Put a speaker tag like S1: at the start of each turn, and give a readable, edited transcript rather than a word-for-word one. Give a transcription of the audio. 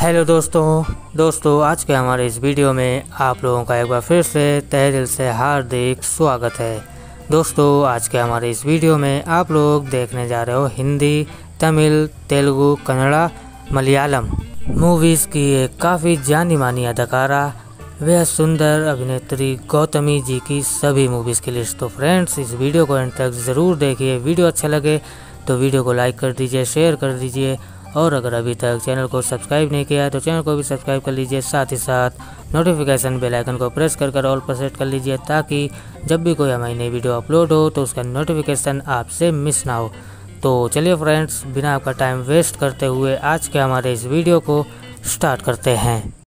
S1: Hello दोस्तों आज के हमारे इस वीडियो में आप लोगों का एक बार फिर से तहे दिल से हार्दिक स्वागत है। दोस्तों आज के हमारे इस वीडियो में आप लोग देखने जा रहे हो हिंदी, तमिल, तेलुगु, कन्नड़ा, मलयालम मूवीज़ की एक काफ़ी जानी मानी अदाकारा वह सुंदर अभिनेत्री गौतमी जी की सभी मूवीज़ की लिस्ट। तो फ्रेंड्स इस वीडियो को एंड तक ज़रूर देखिए। वीडियो अच्छा लगे तो वीडियो को लाइक कर दीजिए, शेयर कर दीजिए और अगर अभी तक चैनल को सब्सक्राइब नहीं किया है तो चैनल को भी सब्सक्राइब कर लीजिए। साथ ही साथ नोटिफिकेशन बेल आइकन को प्रेस कर ऑल पर सेट कर लीजिए ताकि जब भी कोई हमारी नई वीडियो अपलोड हो तो उसका नोटिफिकेशन आपसे मिस ना हो। तो चलिए फ्रेंड्स बिना आपका टाइम वेस्ट करते हुए आज के हमारे इस वीडियो को स्टार्ट करते हैं।